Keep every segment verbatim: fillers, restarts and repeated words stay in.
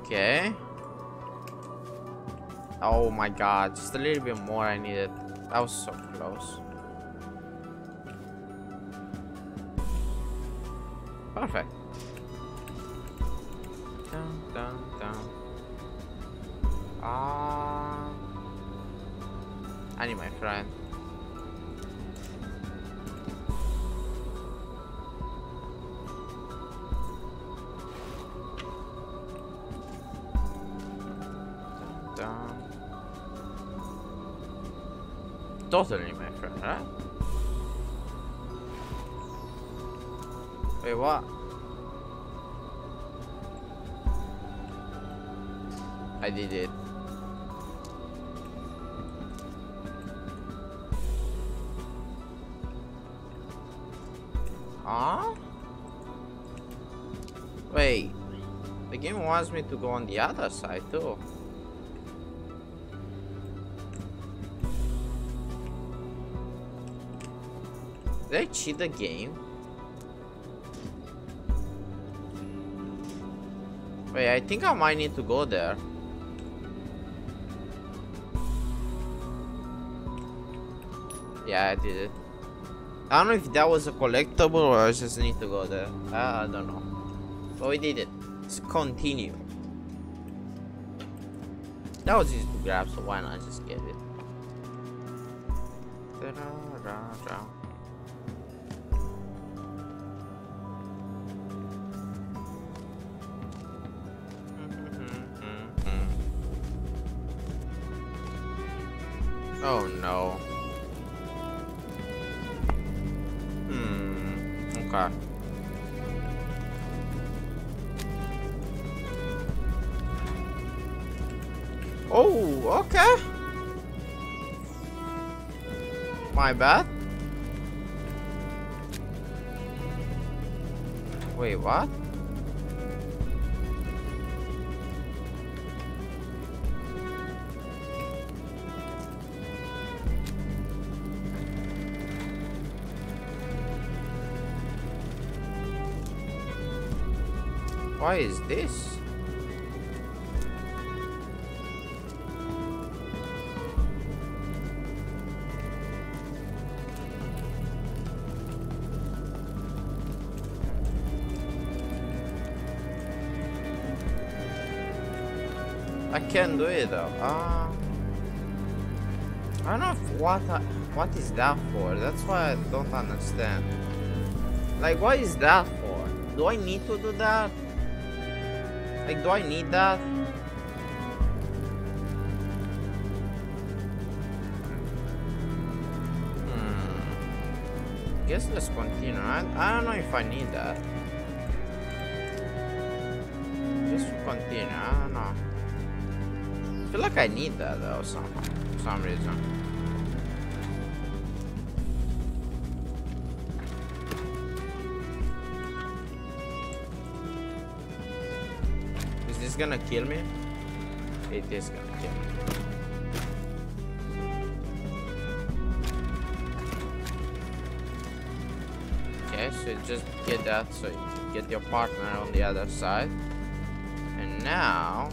Okay. Oh my god, just a little bit more I needed. That was so close. Perfect. Dun, dun, dun. Ah, I need my friend. Dun, dun. Totally my friend, right? Wait, what? I did it. Huh? Wait. The game wants me to go on the other side too. Did I cheat the game? Wait, I think I might need to go there. Yeah, I did it. I don't know if that was a collectible or I just need to go there. I, I don't know. But we did it. Let's continue. That was easy to grab, so why not just get it? Da-da-da-da. Oh no. Hmm. Okay. Oh, okay. My bad. Wait, what? Why is this? I can't do it though. Ah, I don't know if what I, what is that for. That's why I don't understand. Like, what is that for? Do I need to do that? Like, do I need that? Hmm. Guess let's continue. I, I don't know if I need that. Just to continue. I don't know. I feel like I need that though, some, for some reason. Is this gonna kill me? It is gonna kill me. Okay, so you just get that, so you get your partner on the other side. And now...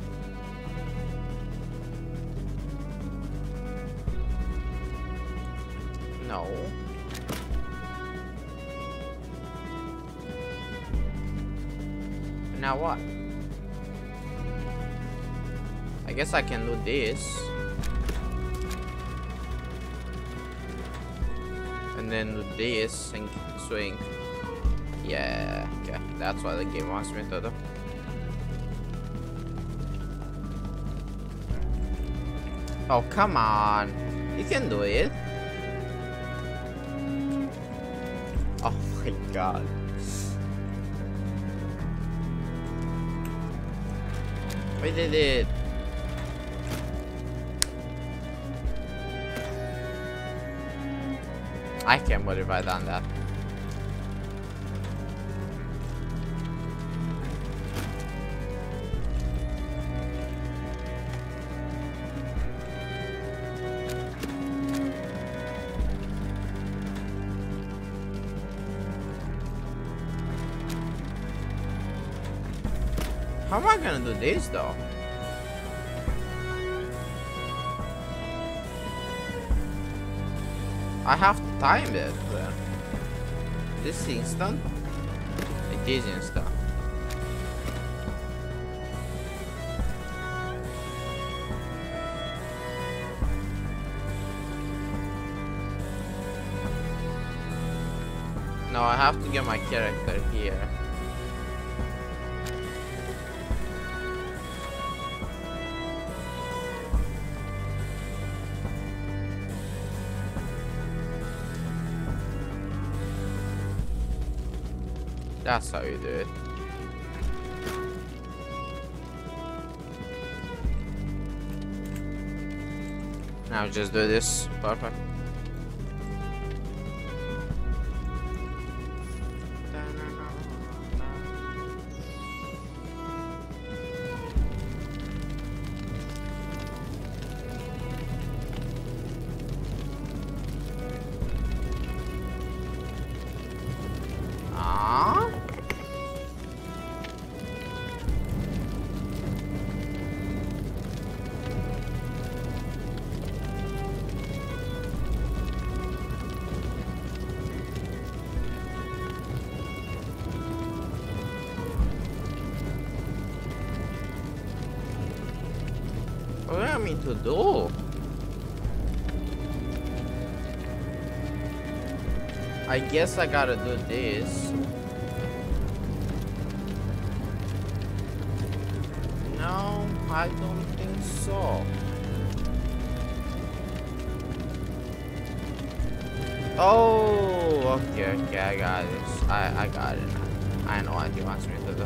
No. Now what? I guess I can do this. And then do this and swing. Yeah, okay. That's what the game wants me to do. Oh, come on. You can do it. Oh my god. We did it. I can't believe I done that. How am I gonna do this though? I have to time it. Then. This instant? It is instant. No, I have to get my character here. That's how you do it. Now just do this. Perfect. What do I mean to do? I guess I gotta do this. No, I don't think so. Oh, okay, okay, I got this. I, I got it. I know what he wants me to do.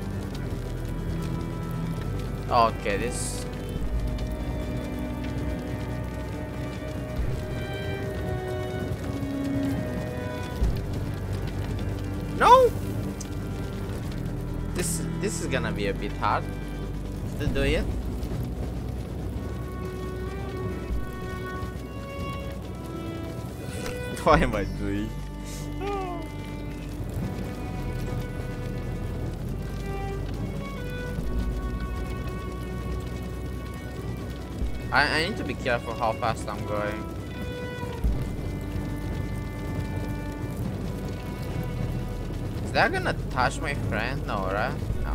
Okay, this. No! This this is gonna be a bit hard to do it. What am I doing? I, I need to be careful how fast I'm going. Is that gonna touch my friend? No, right? No.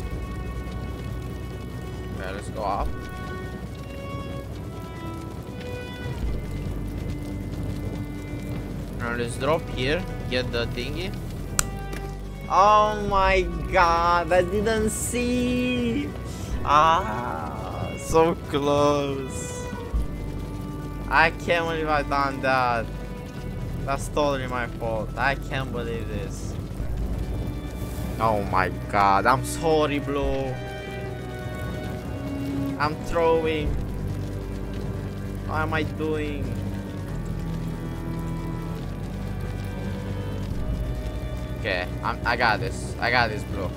Okay, let's go up. Now let's drop here, get the thingy. Oh my god, I didn't see! Ah, so close. I can't believe I done that. That's totally my fault. I can't believe this. Oh my god, I'm sorry, bro. I'm throwing. What am I doing? Okay, I'm, I got this. I got this, bro.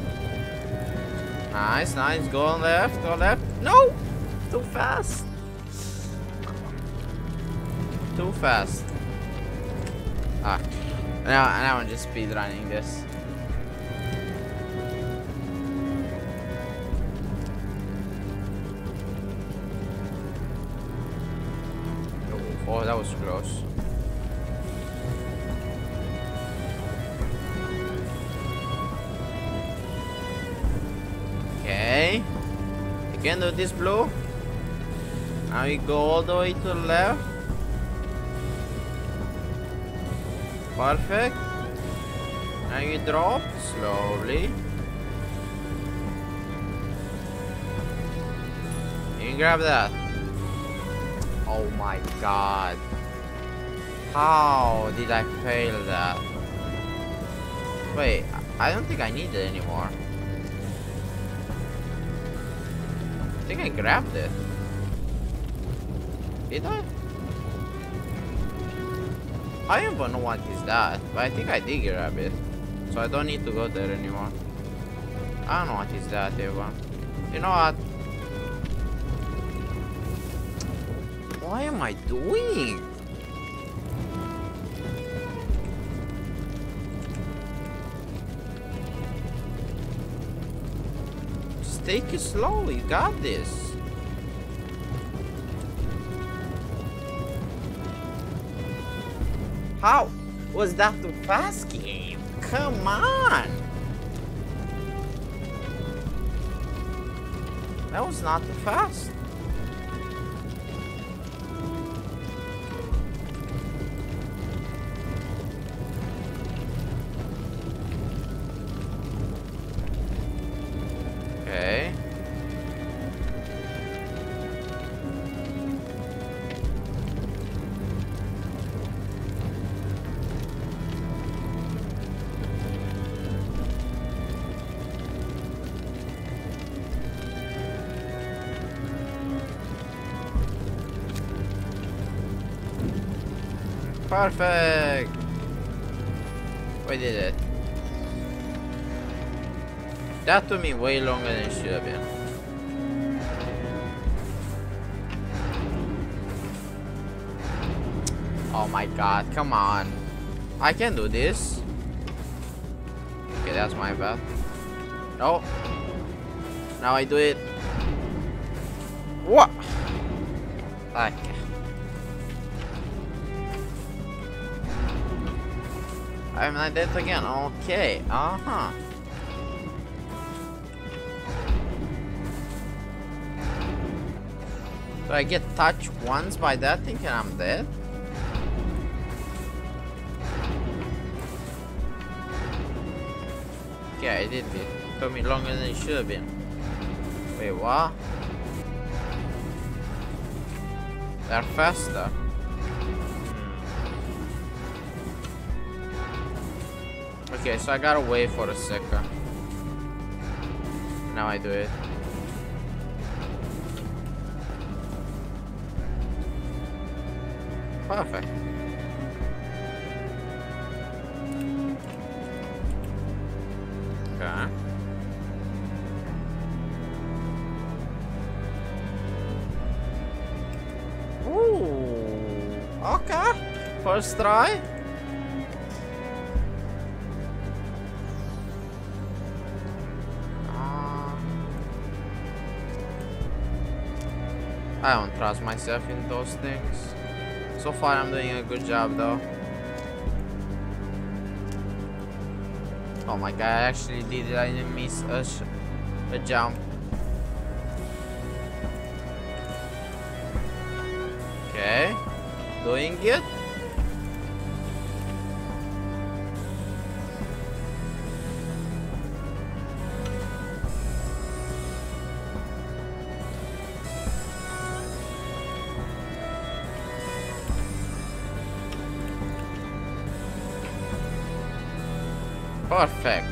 Nice, nice. Go on left, go left. No! Too fast. Too fast. Ah. Now, now I'm just speed running this. Oh, that was close. Okay. You can do this, blue. Now you go all the way to the left. Perfect. Now you drop slowly. You grab that. Oh my god. How did I fail that? Wait, I don't think I need it anymore. I think I grabbed it. Did I? I don't even know what is that, but I think I did grab it. So I don't need to go there anymore. I don't know what is that even. You know what? What am I doing? Take it slow. You got this. How was that too fast, game? Come on. That was not too fast. Okay. Perfect. We did it. That took me way longer than it should have been. Oh my god, come on. I can do this. Okay, that's my bad. No. Now I do it. What? Okay. I'm not dead again. Okay. Uh-huh. Do I get touched once by that thing and I'm dead? Okay, I did it. It took me longer than it should have been. Wait, what? They're faster. Hmm. Okay, so I gotta wait for a second. Now I do it. Perfect. Okay. Ooh. Okay. First try. Uh, I don't trust myself in those things. So far, I'm doing a good job, though. Oh my god, I actually did it. I didn't miss a, sh a jump. Okay. Doing it. Perfect.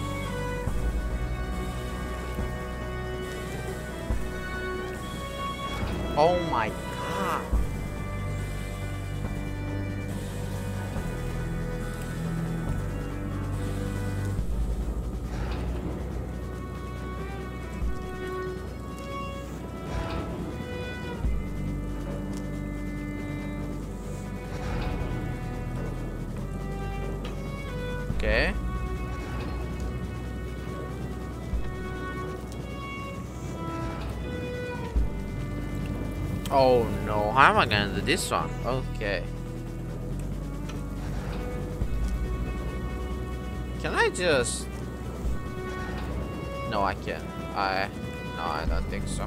Oh my god. Okay. Oh no, how am I gonna do this one? Okay. Can I just... No, I can't. I... No, I don't think so.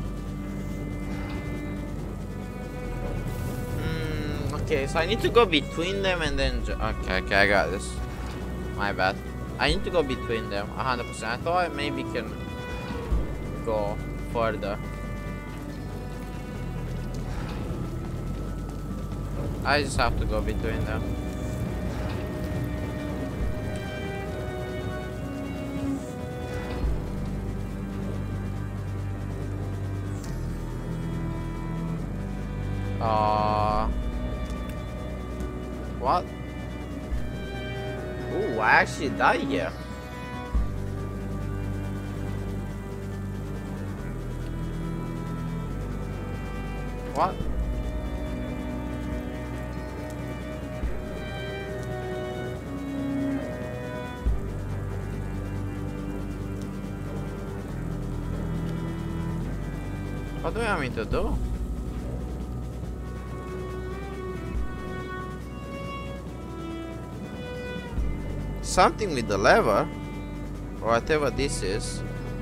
Mm, okay, so I need to go between them and then... Okay, okay, I got this. My bad. I need to go between them, one hundred percent. I thought I maybe can go further. I just have to go between them. Uh, what? Ooh, I actually died here. What? What do you want me to do? Something with the lever, or whatever this is.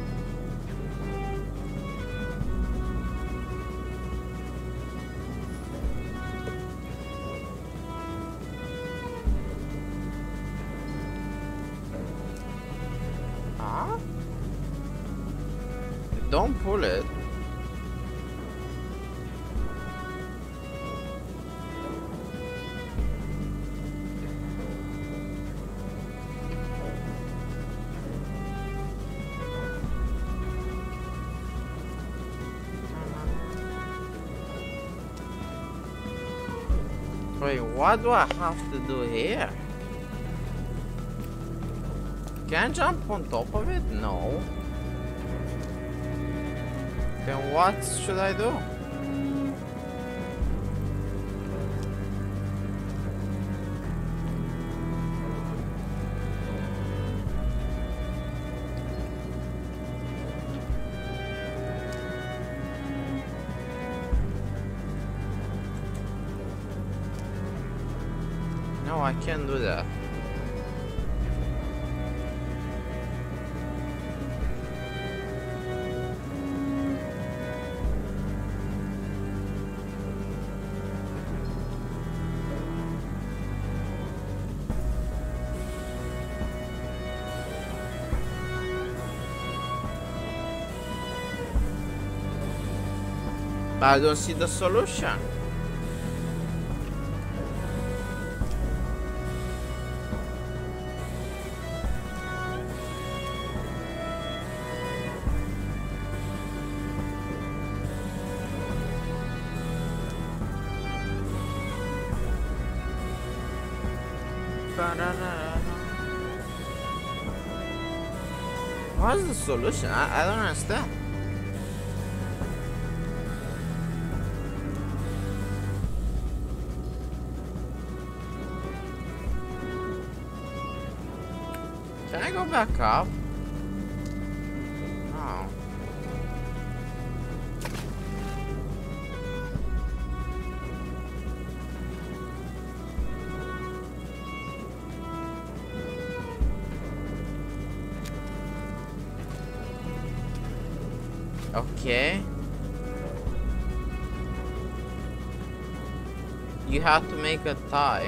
Huh? Don't pull it. Wait, what do I have to do here? Can I jump on top of it? No. Then what should I do? No, I can't do that. But I don't see the solution. What's the solution? I, I don't understand. Can I go back up? No. Okay. You have to make a tie.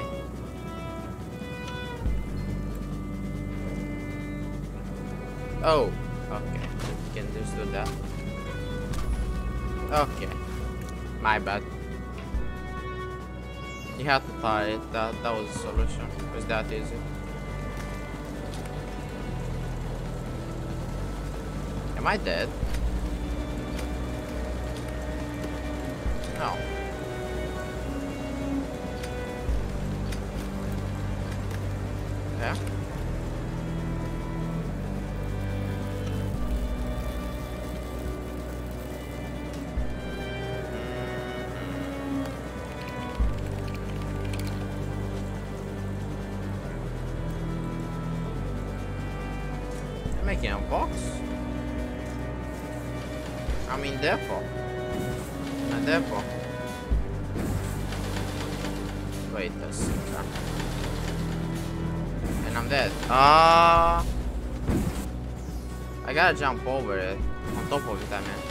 Oh, okay. You can just do that. Okay. My bad. You have to tie it. That, that was the solution. It was that easy. Am I dead? No. Yeah. I'm making a box. I'm in depot. A depot. Wait a second. And I'm dead. Ah! Uh, I gotta jump over it. On top of it, I mean.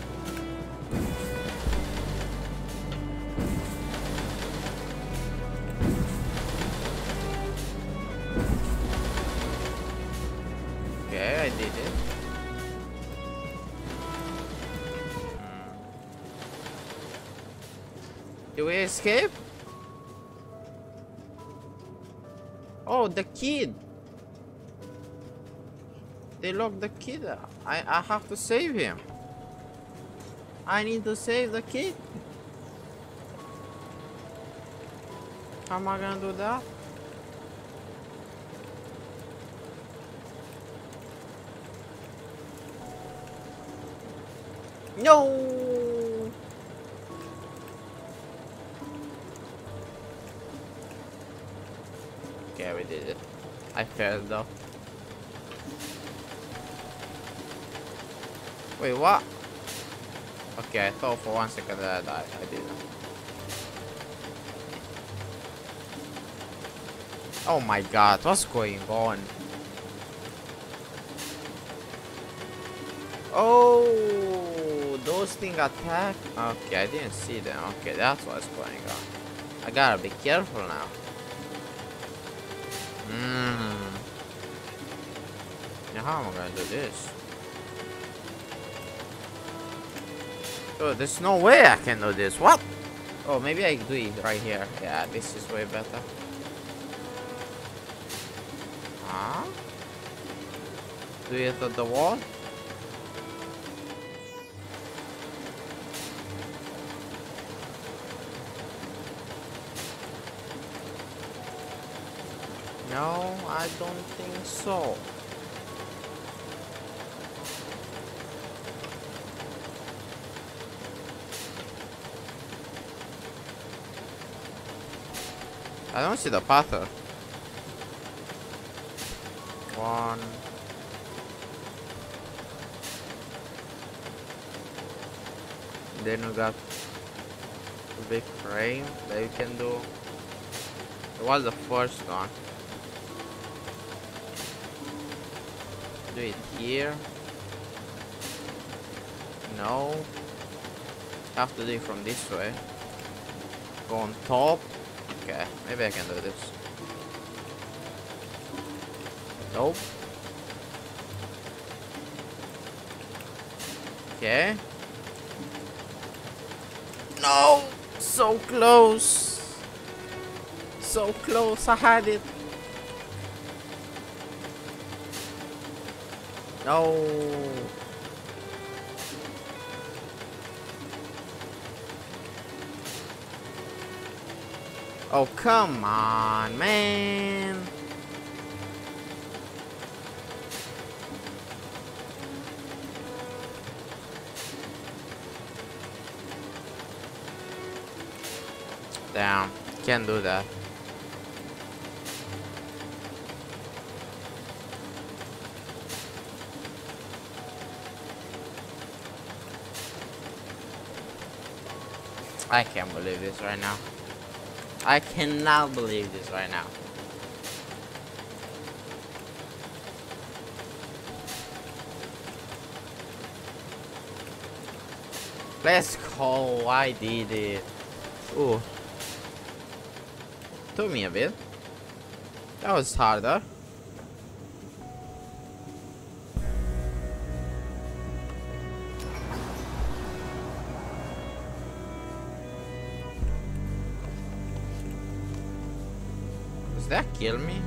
Okay, I did it. Do we escape? Oh, the kid. They locked the kid up. I, I have to save him. I need to save the kid. How am I gonna do that? No. Okay, we did it. I failed though. Wait, what? Okay, I thought for one second that I died. I didn't. Oh my god, what's going on? Oh, those things attack. Okay, I didn't see them. Okay, that's what's going on. I gotta be careful now. Mmm. Now how am I gonna do this? Oh, there's no way I can do this. What? Oh, maybe I do it right here. Yeah, this is way better. Huh? Do it at the wall? No, I don't think so. I don't see the pattern. One. Then we got the big frame that you can do. It was the first one. Do it here. No. Have to do it from this way. Go on top. Okay, maybe I can do this. Nope. Okay. No! So close! So close, I had it. No. Oh, come on, man. Damn, can't do that. I can't believe this right now. I cannot believe this right now. Let's go. I did it. Ooh. Took me a bit. That was harder. Does that kill me?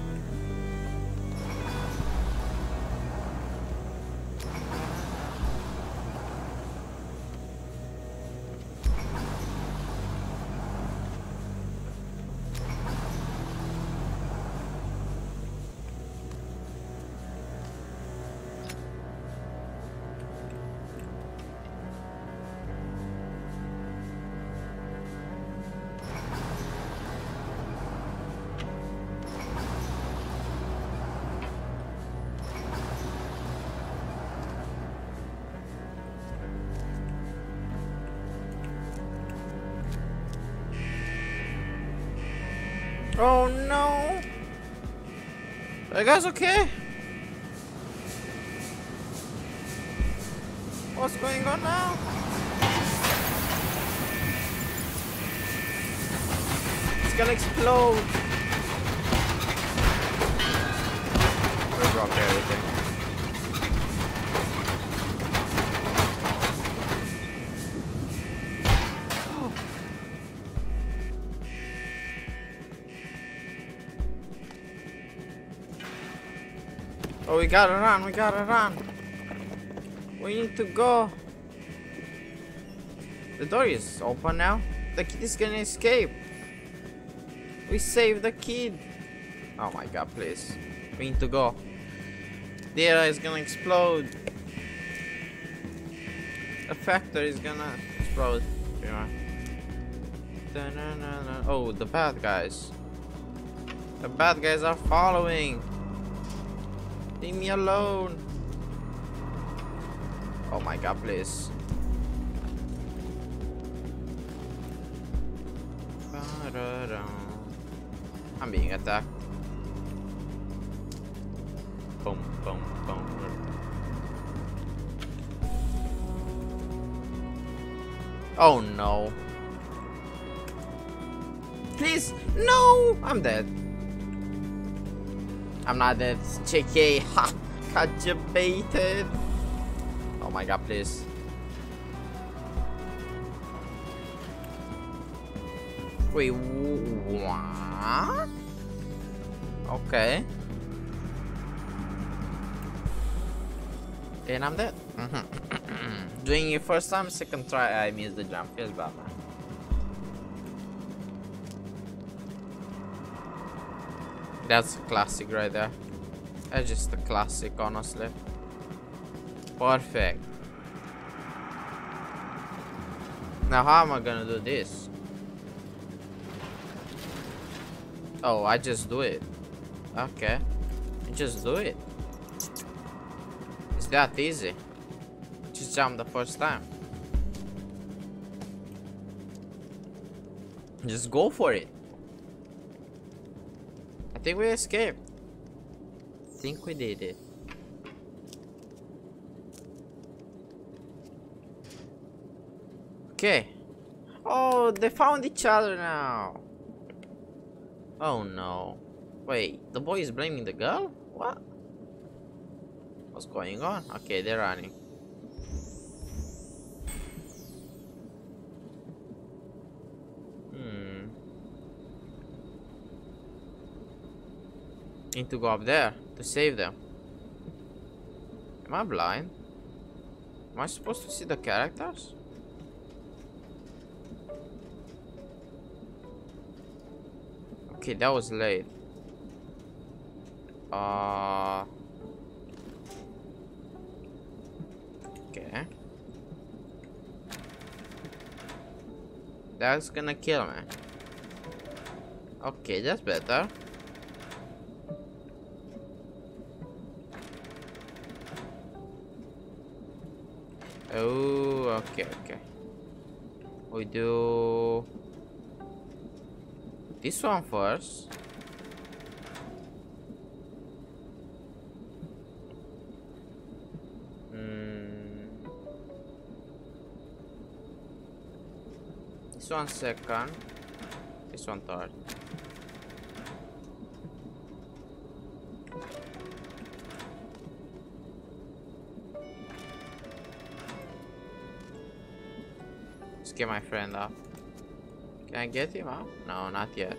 Oh no! Are you guys okay? What's going on now? It's gonna explode! We dropped everything. Oh, we gotta run, we gotta run. We need to go. The door is open now. The kid is gonna escape. We saved the kid. Oh my god, please. We need to go. The area is gonna explode. The factory is gonna explode. Oh, the bad guys. The bad guys are following. Leave me alone. Oh my god, please. I'm being attacked. Boom, boom, boom. Oh no. Please, no! I'm dead. I'm not dead. J K, ha! Got you baited. Oh my god, please. Wait, what? Okay. And I'm dead. Doing it first time, second try, I missed the jump. Feels bad, man. That's a classic right there. That's just a classic, honestly. Perfect. Now how am I gonna do this? Oh, I just do it. Okay. I just do it. It's that easy. Just jump the first time. Just go for it. I think we escaped. I think we did it. Okay. Oh, they found each other now. Oh no. Wait, the boy is blaming the girl? What? What's going on? Okay, they're running. Hmm. Need to go up there to save them. Am I blind? Am I supposed to see the characters? Okay, that was late. Uh. Okay. That's gonna kill me. Okay, that's better. Oh, okay, okay. We do this one first. Mm. This one second. This one third. Let's get my friend up. Can I get him up? No, not yet.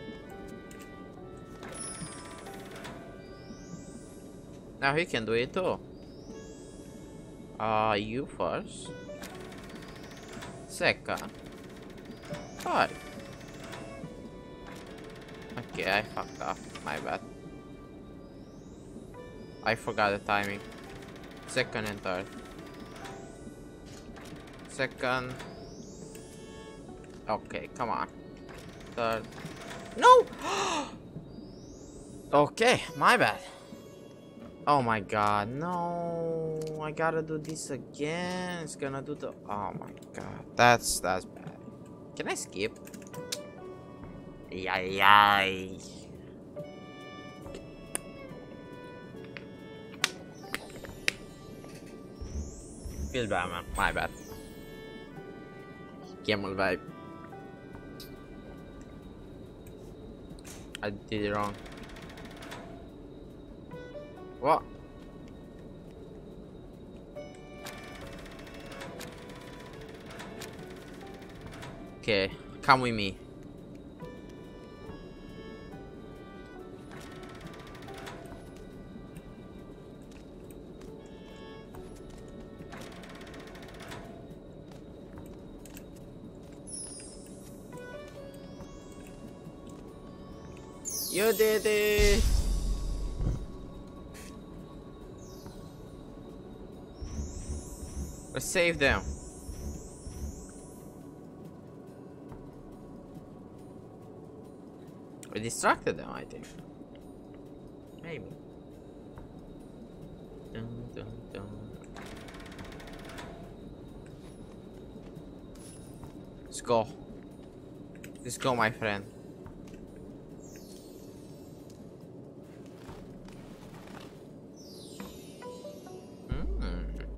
Now he can do it too. Uh, you first. Second. Third. Okay, I fucked up. My bad. I forgot the timing. Second and third. Second. Okay, come on. Third. No! Okay, my bad. Oh my god, no. I gotta do this again. It's gonna do the... Oh my god. That's, that's bad. Can I skip? Yay, yay. Feels bad, man. My bad. Camel vibe. I did it wrong. What? Okay, come with me. You did it! Let's save them. We distracted them, I think. Maybe. Dun, dun, dun. Let's go. Let's go, my friend.